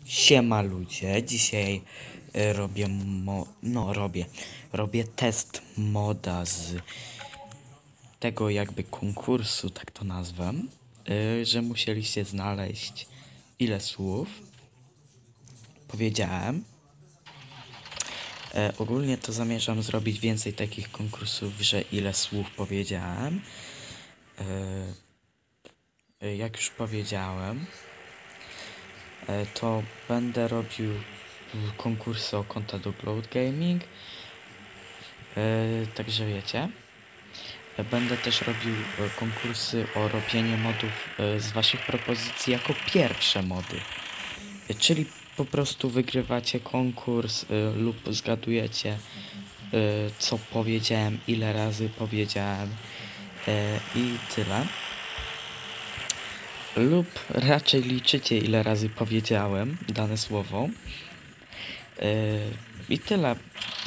Siema ludzie, dzisiaj robię test moda z tego jakby konkursu, tak to nazwę, że musieliście znaleźć ile słów powiedziałem. Ogólnie to zamierzam zrobić więcej takich konkursów, że ile słów powiedziałem. Jak już powiedziałem, to będę robił konkursy o konta do Cloud Gaming. Także wiecie. Będę też robił konkursy o robienie modów z waszych propozycji jako pierwsze mody. Czyli po prostu wygrywacie konkurs lub zgadujecie co powiedziałem, ile razy powiedziałem i tyle. Lub raczej liczycie ile razy powiedziałem dane słowo. I tyle.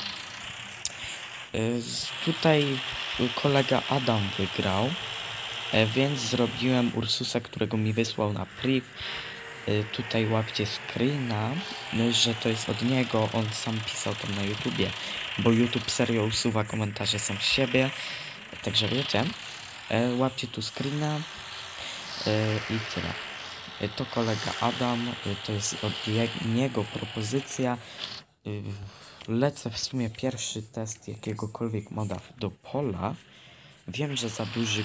Tutaj kolega Adam wygrał, więc zrobiłem Ursusa, którego mi wysłał na priv. Tutaj łapcie screena, że to jest od niego, on sam pisał tam na YouTubie, bo YouTube serio usuwa komentarze sam z siebie, także wiecie, łapcie tu screena i tyle. To kolega Adam, to jest od niego propozycja. Lecę w sumie pierwszy test jakiegokolwiek moda do pola. Wiem, że za duży...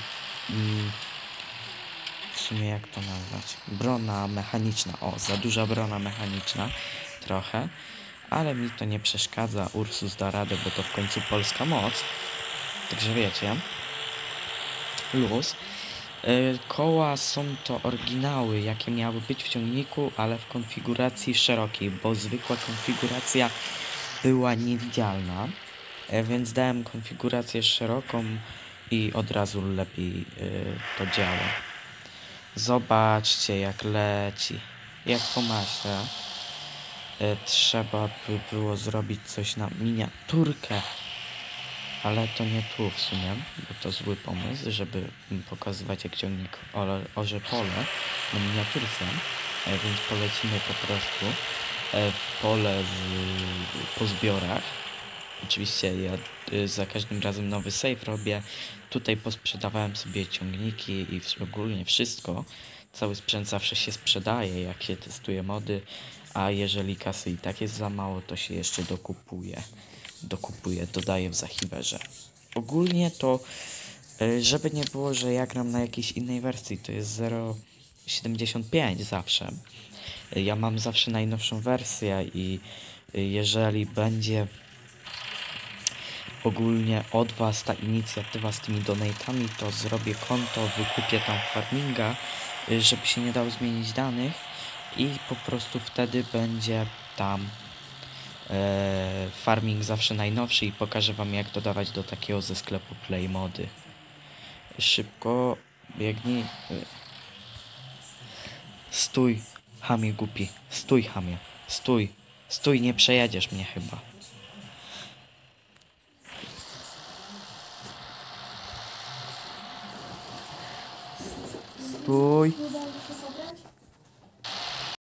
w sumie jak to nazwać? Brona mechaniczna. O, za duża brona mechaniczna. Trochę. Ale mi to nie przeszkadza. Ursus da radę, bo to w końcu polska moc. Także wiecie. Luz. Koła są to oryginały, jakie miały być w ciągniku, ale w konfiguracji szerokiej, bo zwykła konfiguracja była niewidzialna, więc dałem konfigurację szeroką i od razu lepiej to działa. Zobaczcie jak leci, jak po maśle. Trzeba by było zrobić coś na miniaturkę, ale to nie tu w sumie, bo to zły pomysł, żeby pokazywać jak ciągnik orze pole na miniaturce, więc polecimy po prostu w pole po zbiorach. Oczywiście ja za każdym razem nowy save robię. Tutaj posprzedawałem sobie ciągniki i ogólnie wszystko. Cały sprzęt zawsze się sprzedaje, jak się testuje mody, a jeżeli kasy i tak jest za mało, to się jeszcze dodaję w Zachiwerze. Ogólnie to, żeby nie było, że ja gram na jakiejś innej wersji, to jest 0.75 zawsze. Ja mam zawsze najnowszą wersję i jeżeli będzie ogólnie od was ta inicjatywa z tymi donatami, to zrobię konto, wykupię tam farminga, żeby się nie dało zmienić danych i po prostu wtedy będzie tam farming zawsze najnowszy i pokażę wam jak dodawać do takiego ze sklepu Play Mody. Szybko biegnij. Stój, chamie głupi. Stój, chamie. Stój. Stój, nie przejedziesz mnie chyba. Stój.